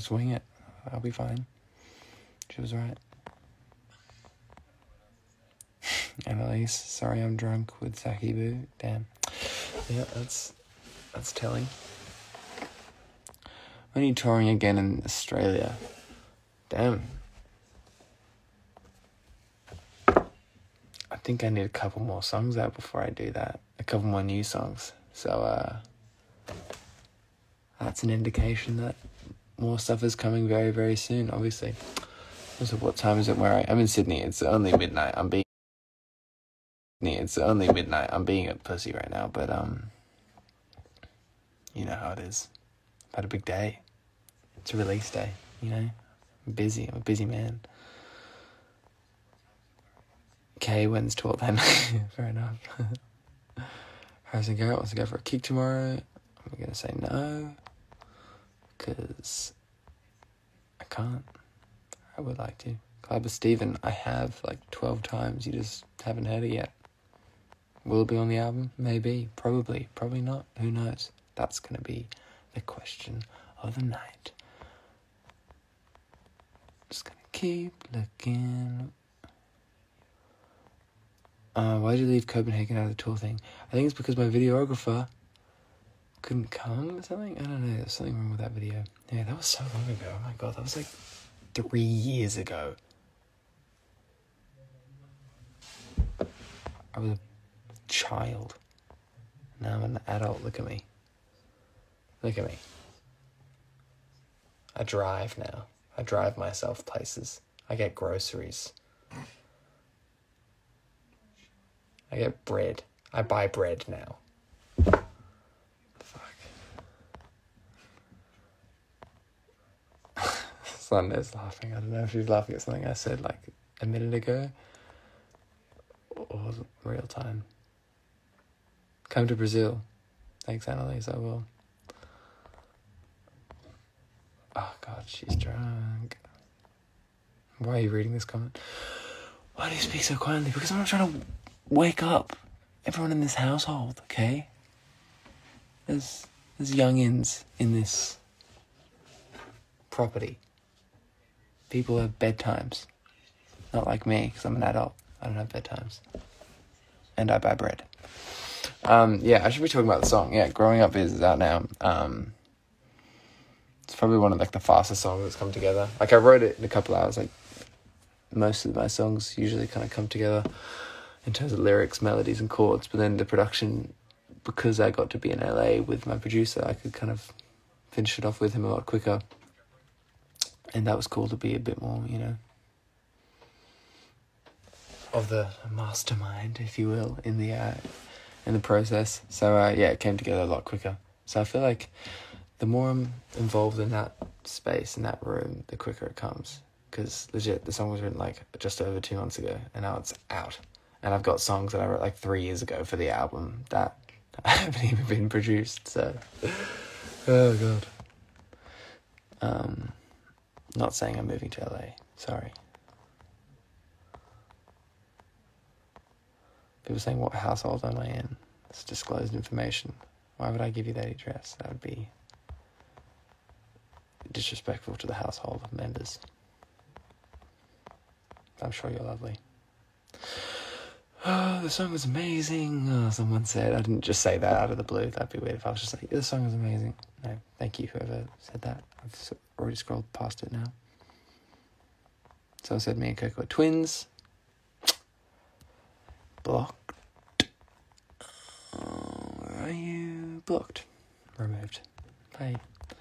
just wing it. I'll be fine. She was right. Annalise, sorry I'm drunk with Saki Boo. Damn. Yeah, that's telling. When are you touring again in Australia? Damn. I think I need a couple more songs out before I do that. A couple more new songs. So, that's an indication that more stuff is coming very, very soon, obviously. So what time is it where I'm in Sydney? It's only midnight. I'm being a pussy right now, but, you know how it is. I've had a big day. It's a release day, you know? I'm busy. I'm a busy man. Okay, when's 12 then? Fair enough. Harrison Garrett wants to go for a kick tomorrow. I'm going to say no, because I can't. I would like to. Clubber Steven, I have like 12 times. You just haven't heard it yet. Will it be on the album? Maybe. Probably. Probably not. Who knows? That's going to be the question of the night. Just going to keep looking. Why did you leave Copenhagen out of the tour thing? I think it's because my videographer couldn't come or something. I don't know. There's something wrong with that video. Yeah, that was so long ago. Oh my god, that was like 3 years ago. I was a child. Now I'm an adult. Look at me. Look at me. I drive now. I drive myself places. I get groceries. I get bread. I buy bread now. Fuck. Sunday's laughing. I don't know if she's laughing at something I said like a minute ago. Or real time. Come to Brazil. Thanks, Annalise, I will. Oh god, she's drunk. Why are you reading this comment? Why do you speak so quietly? Because I'm not trying to wake up everyone in this household, okay? There's youngins in this property. People have bedtimes. Not like me, because I'm an adult. I don't have bedtimes. And I buy bread. Yeah, I should be talking about the song. Yeah, Growing Up is out now. It's probably one of like the fastest songs that's come together. Like I wrote it in a couple hours. Like most of my songs usually kind of come together in terms of lyrics, melodies and chords, but then the production, because I got to be in LA with my producer, I could kind of finish it off with him a lot quicker. And that was cool to be a bit more, you know, of the mastermind, if you will, in the process. So yeah, it came together a lot quicker. So I feel like the more I'm involved in that space, in that room, the quicker it comes. Because legit, the song was written like just over 2 months ago, and now it's out. And I've got songs that I wrote like 3 years ago for the album that haven't even been produced. So, oh god. Not saying I'm moving to LA. Sorry. People saying, what household am I in? It's disclosed information. Why would I give you that address? That would be disrespectful to the household members. I'm sure you're lovely. Oh, the song was amazing. Oh, someone said. I didn't just say that out of the blue. That'd be weird if I was just like, the song was amazing. No, thank you, whoever said that. I've already scrolled past it now. Someone said me and Coco are twins. Blocked. Where are you? Blocked. Removed. Bye.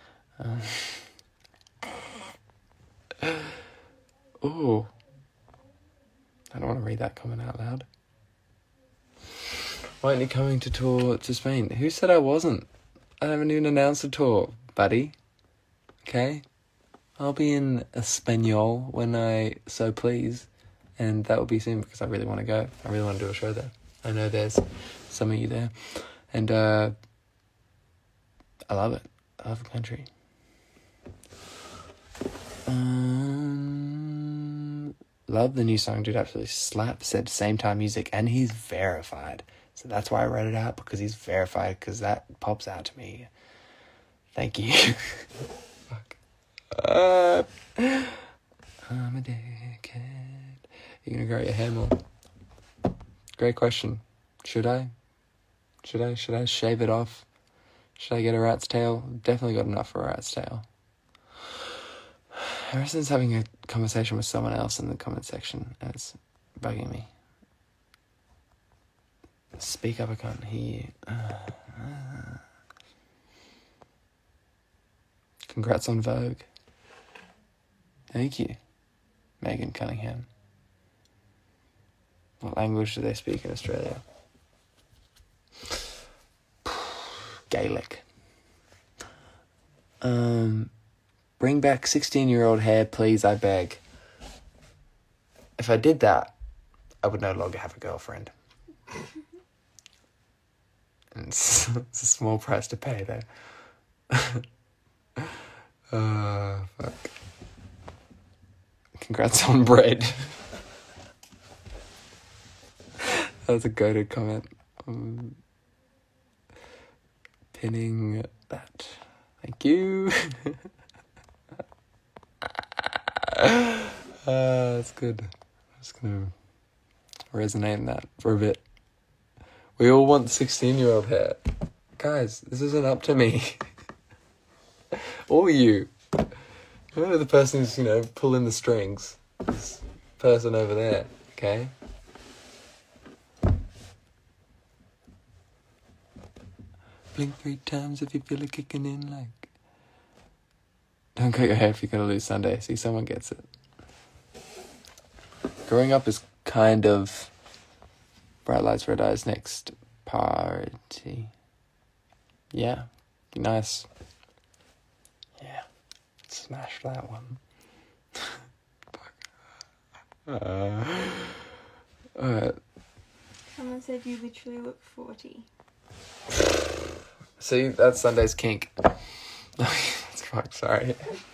Oh. I don't want to read that comment out loud. Why aren't you coming to tour to Spain? Who said I wasn't? I haven't even announced a tour, buddy. Okay? I'll be in Espanol when I so please. And that will be soon because I really want to go. I really want to do a show there. I know there's some of you there. And I love it. I love the country. Love the new song, dude. Absolutely slap. Said Same Time Music, and he's verified. So that's why I read it out, because he's verified, because that pops out to me. Thank you. Fuck. I'm a dickhead. You're gonna grow your hair more. Great question. Should I? Should I shave it off? Should I get a rat's tail? Definitely got enough for a rat's tail. Harrison's having a conversation with someone else in the comment section, and it's bugging me. Speak up, I can't hear you. Congrats on Vogue. Thank you, Megan Cunningham. What language do they speak in Australia? Gaelic. Bring back 16-year-old hair, please, I beg. If I did that, I would no longer have a girlfriend. And it's a small price to pay, though. Fuck. Congrats on bread. That was a goated comment. Pinning that. Thank you. That's good. I'm just gonna resonate in that for a bit. We all want 16-year-old hair. Guys, this isn't up to me. Or you. You're the person who's, pulling the strings. This person over there, okay? Blink 3 times if you feel it kicking in like... Don't cut your hair if you're going to lose Sunday. See, someone gets it. Growing up is kind of... Bright lights, red eyes, next party. Yeah, nice. Yeah, smash that one. Alright. Someone said you literally look 40. See, that's Sunday's kink. That's fuck, sorry.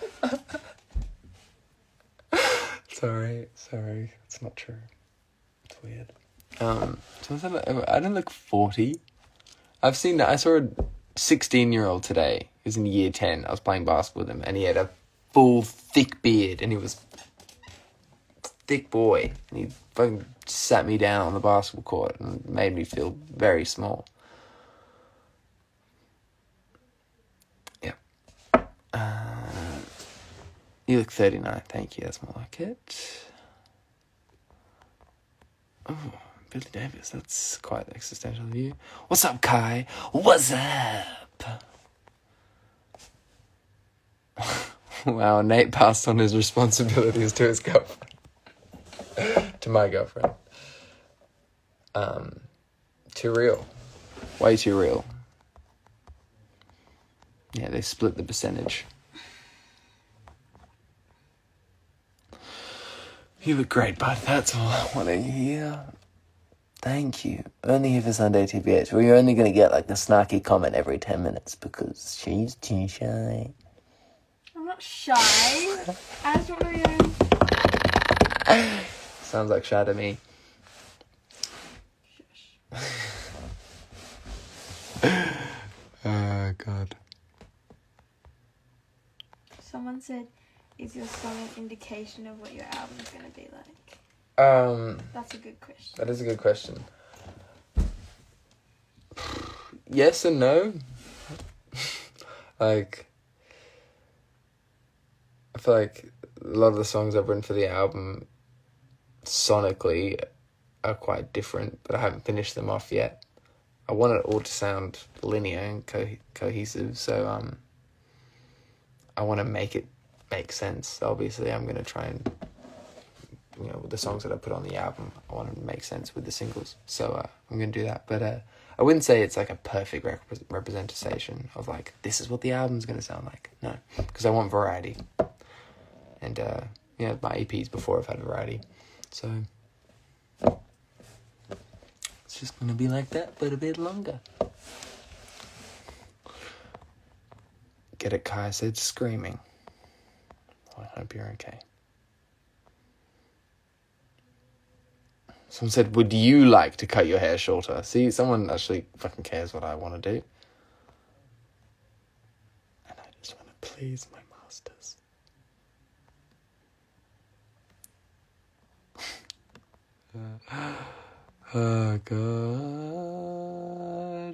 Sorry, it's not true. It's weird. Someone said I don't look 40. I saw a 16-year-old today. He was in year 10. I was playing basketball with him, and he had a full, thick beard, and he was a thick boy. And he fucking sat me down on the basketball court and made me feel very small. Yeah. You look 39. Thank you. That's more like it. Oh. Billy Davis, that's quite existential of you. What's up, Kai? What's up? Wow, Nate passed on his responsibilities to his girlfriend. To my girlfriend. Too real. Way too real. Yeah, they split the percentage. You look great, bud. That's all I want to hear. Thank you. Only here for Sunday TBH. We're only going to get like a snarky comment every 10 minutes because she's too shy. I'm not shy. I just want to Sounds like shy to me. Shush. Oh, God. Someone said, is your song an indication of what your album's going to be like? That's a good question. That is a good question. Yes and no. I feel like a lot of the songs I've written for the album sonically are quite different, but I haven't finished them off yet. I want it all to sound linear and cohesive, so I want to make it make sense. Obviously, I'm going to try and, with the songs that I put on the album, I want to make sense with the singles. So I'm going to do that. But I wouldn't say it's like a perfect representation of like, this is what the album's going to sound like. No, because I want variety. And, my EPs before have had variety. So it's just going to be like that, but a bit longer. Get it, Kai said, screaming. I hope you're okay. Someone said, would you like to cut your hair shorter? See, someone actually fucking cares what I want to do. And I just want to please my masters. Oh, God.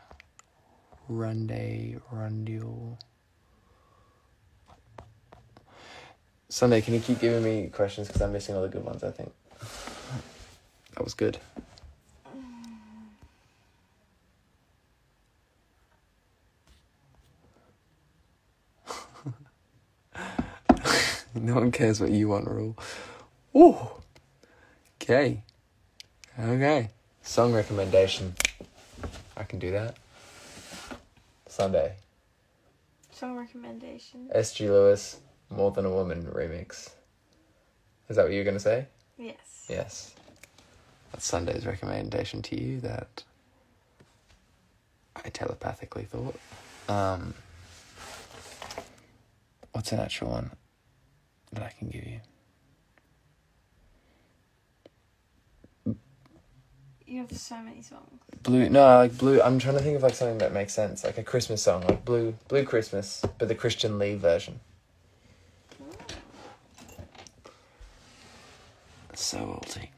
Rundule. Sunday, can you keep giving me questions? Because I'm missing all the good ones, I think. That was good. No one cares what you want, Rule. Ooh. Okay. Song recommendation. I can do that. Sunday. Song recommendation. S.G. Lewis, More Than a Woman remix. Is that what you were going to say? Yes. Yes. That's Sunday's recommendation to you that I telepathically thought. What's an actual one that I can give you? You have so many songs. Blue. I'm trying to think of like something that makes sense, like a Christmas song, like Blue Christmas, but the Christian Lee version. So oldie.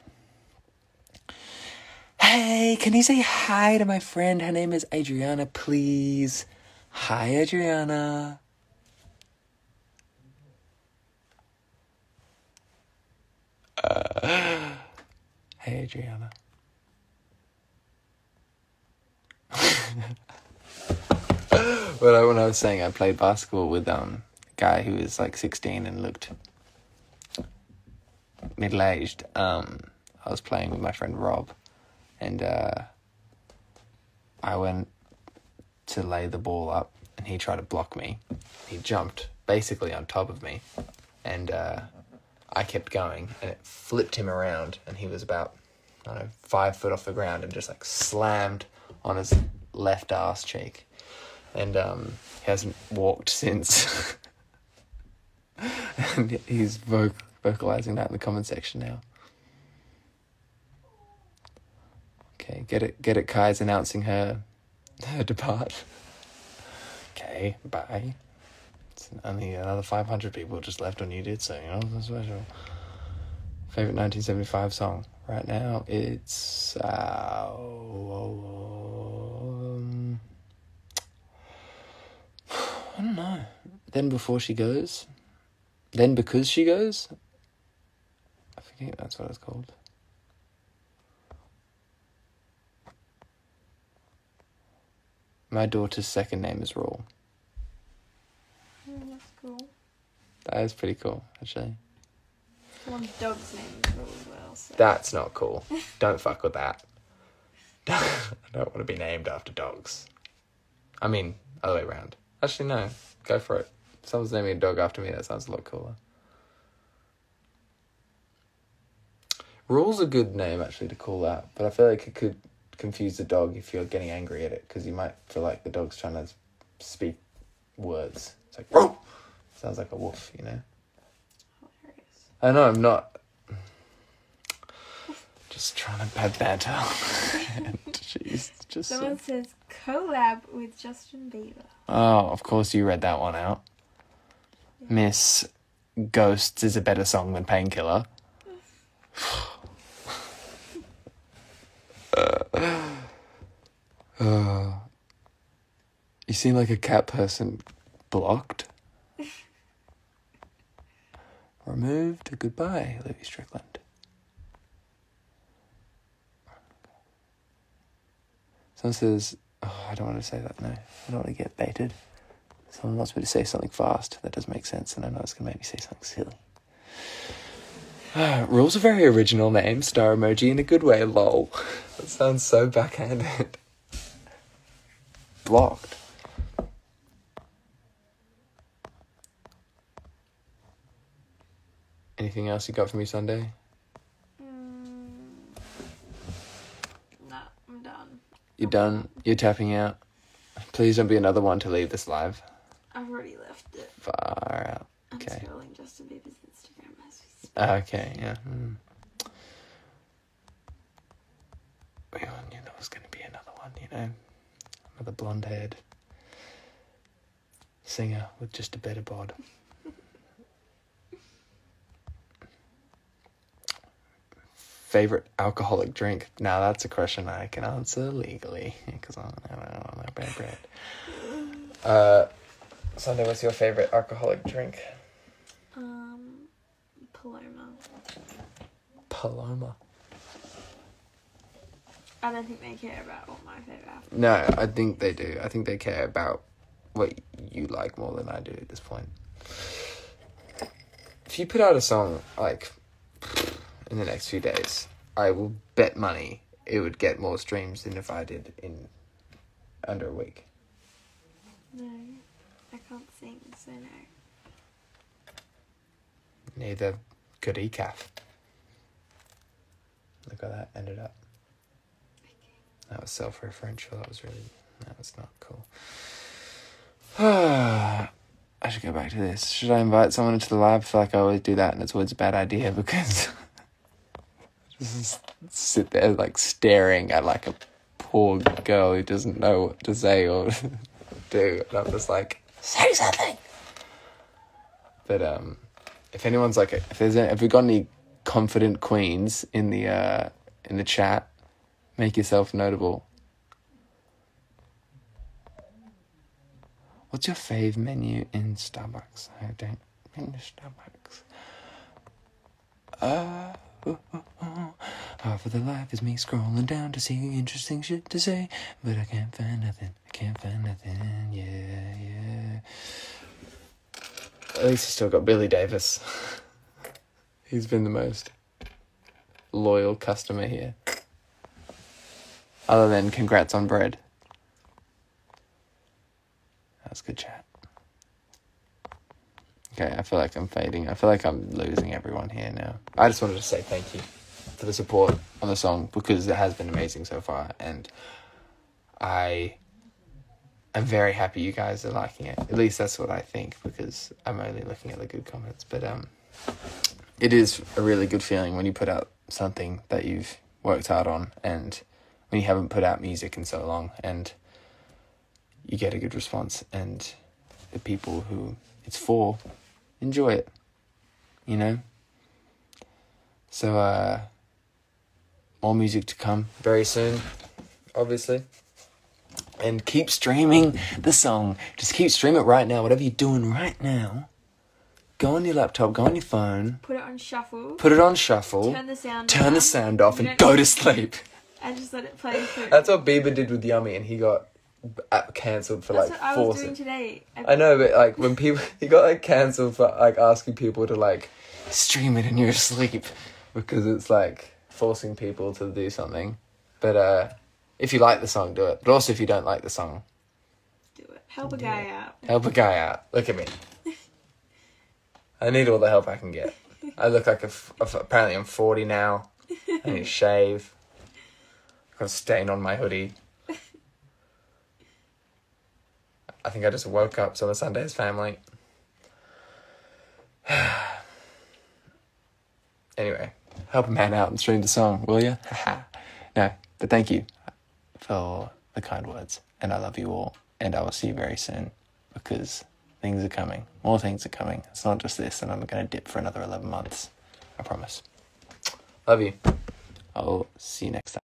Hey, can you say hi to my friend? Her name is Adriana, please. Hi, Adriana. Hey, Adriana. Well, when I was saying I played basketball with a guy who was like 16 and looked middle-aged, I was playing with my friend Rob, and I went to lay the ball up and he tried to block me. He jumped basically on top of me, and I kept going, and it flipped him around, and he was about, 5 foot off the ground and just like slammed on his left arse cheek. And he hasn't walked since. And he's vocalizing that in the comment section now. Okay, get it. Kai's announcing her depart. Okay, bye. It's only another 500 people just left on YouTube, so that's special. Favorite 1975 song right now? It's I don't know. Then Before She Goes? Then Because She Goes? I forget that's what it's called. My daughter's second name is Rawl. That's cool. That is pretty cool, actually. One dog's name is Rawl as well. So. That's not cool. Don't fuck with that. I don't want to be named after dogs. I mean, other way around. Actually, no. Go for it. If someone's naming a dog after me, that sounds a lot cooler. Rawl's a good name, actually, to call out. But I feel like it could confuse the dog if you're getting angry at it, because you might feel like the dog's trying to speak words. It's like, Rawl! Sounds like a wolf, Hilarious. I know, I'm not. Just trying to bad banter. Jeez, just Someone says collab with Justin Bieber. Oh, of course you read that one out. Yeah. Miss Ghosts is a better song than Painkiller. You seem like a cat person. Blocked. Removed. Goodbye, Libby Strickland. Someone says, I don't want to say that, no. I don't want to get baited. Someone wants me to say something fast. That doesn't make sense, and I know it's going to make me say something silly. Rawl's a very original name. Star emoji in a good way, lol. That sounds so backhanded. Blocked. Anything else you got for me Sunday? No, I'm done. You're done? You're tapping out? Please don't be another one to leave this live. I've already left it. Far out. Okay. I'm scrolling Justin Bieber's Instagram as we speak. Okay, yeah. We all knew there was going to be another one, Another blonde-haired singer with just a better bod. favorite alcoholic drink? Now that's a question I can answer legally because I don't know that bad bread. Sunday, what's your favorite alcoholic drink? Paloma. I don't think they care about what my favorite alcohol. No, I think they do. I think they care about what you like more than I do at this point. If you put out a song, like, in the next few days, I will bet money it would get more streams than if I did in under a week. No, I can't sing, so no. Neither could ECAF. Look how that ended up. That was self-referential. That was not cool. I should go back to this. Should I invite someone into the lab? I feel like I always do that and it's always a bad idea because just sit there like staring at like a poor girl who doesn't know what to say or do. And I'm just like, say something. But if anyone's like, if we've got any confident queens in the chat, make yourself notable. What's your fave menu in Starbucks? I don't in Starbucks. Half of the life is me scrolling down to see interesting shit to say, but I can't find nothing. Yeah. At least he's still got Billy Davis. He's been the most loyal customer here. Other than congrats on bread. That was good chat. Okay, I feel like I'm fading. I feel like I'm losing everyone here now. I just wanted to say thank you for the support on the song because it has been amazing so far and I am very happy you guys are liking it. At least that's what I think because I'm only looking at the good comments. But it is a really good feeling when you put out something that you've worked hard on and when you haven't put out music in so long and you get a good response and the people who it's for enjoy it, you know? So, more music to come very soon, obviously. And keep streaming the song. Just keep streaming it right now, whatever you're doing right now. Go on your laptop, go on your phone. Put it on shuffle. Turn the sound off and go to sleep. And just let it play through. That's what Bieber did with Yummy and he got cancelled for That's like what I was doing today. I know, but like when people he got like cancelled for like asking people to like stream it in your sleep because it's like forcing people to do something. But if you like the song, do it. But also if you don't like the song, do it. Help a guy out. Look at me. I need all the help I can get. I look like apparently I'm 40 now. I need to shave. I've got a stain on my hoodie. I think I just woke up, so the Sunday's family. Anyway, help a man out and stream the song, will you? No, but thank you for the kind words, and I love you all, and I will see you very soon, because things are coming. More things are coming. It's not just this, and I'm going to dip for another 11 months. I promise. Love you. I'll see you next time.